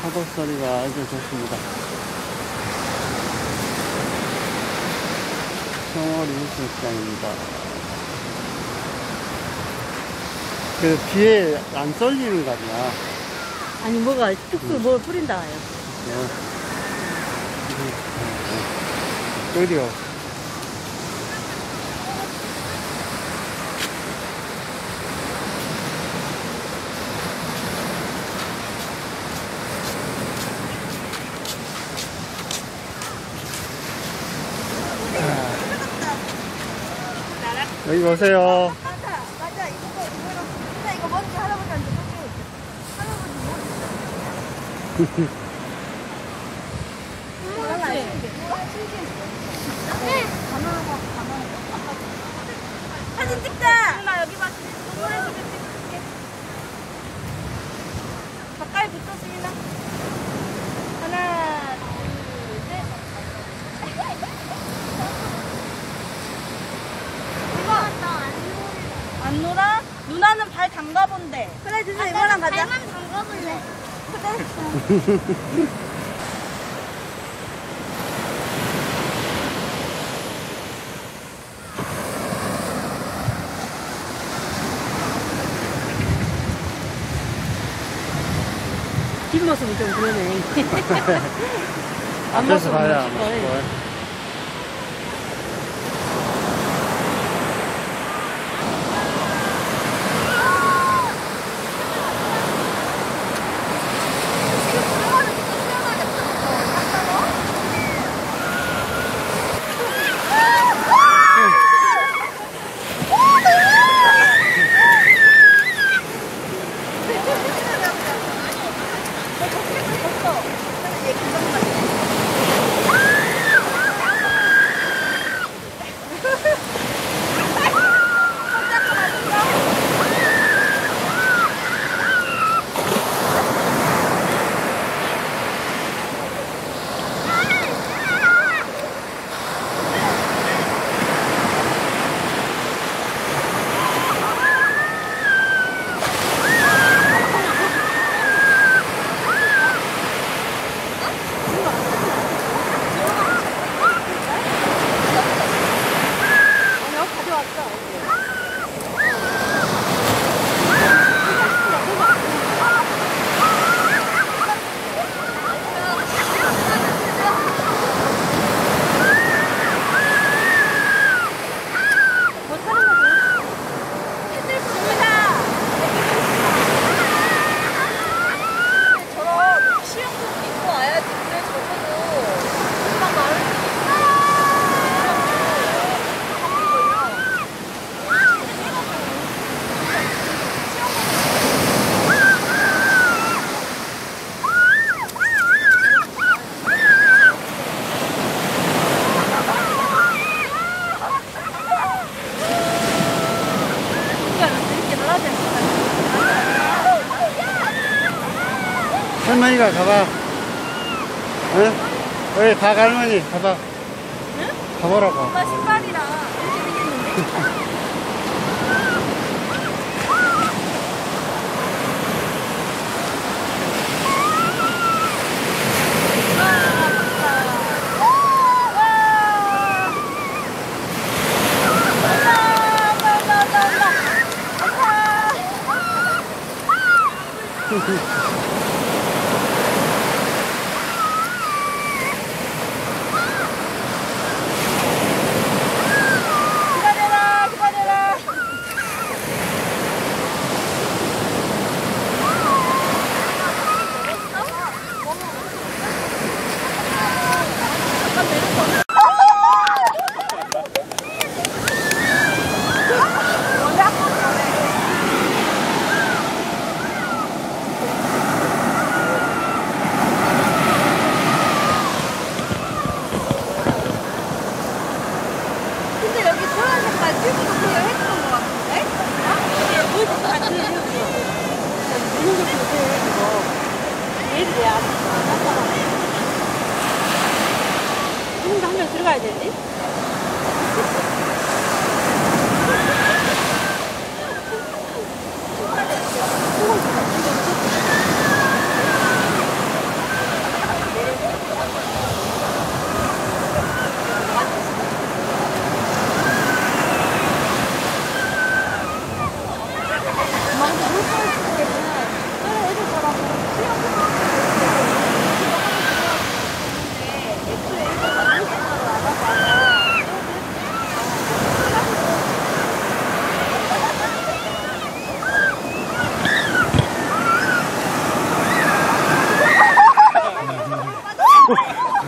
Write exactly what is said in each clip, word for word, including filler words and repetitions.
파도 소리가 아주 좋습니다. 청월 일수욕장입니다. 그 비에 안 쏠리는 거 아니야? 아니 뭐가 뚝뚝 뭘 뿌린다 해요. 어디요? 여기 오세요. 맞아, 맞아. 이거, 이거랑, 근데 이거 뭔지 할아버지한테 소개해. 할아버지 뭔지. 네. 가만하고, 가만하고. 사진 찍자! 나 여기 봐. 동물의 숲에 찍을게. 가까이 붙어, 수인아. 하나, 둘, 셋. 안 놀아? 누나는 발 담가본대. 그래, 진짜 이거랑 가자. 발만 담가볼래. 그래. 뒷모습은 좀 그러네. 앞에서 봐야 멋있어. 멋있고. 할머니가 가봐. 응? 여기 박 할머니 가봐. 응? 가보라고. 엄마 신발이랑 이렇게 생겼는데. 기다려라, 기다려라. 근데 여기 저런 색깔 튜브도 그냥 했던 것 같은데? 어? 여기 보이스 같이 해주고. 이런 것도 해가지고. 얘를 왜 안 해? 지금도 한 명 들어가야 되지?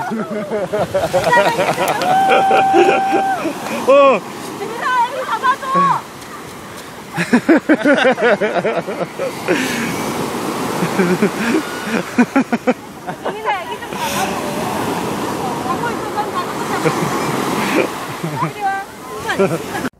어. 재민아, 애기 잡아줘. 재민아, 애기 좀 잡아줘. 잡고 있어, 넌 잡아줘. 빨리 와.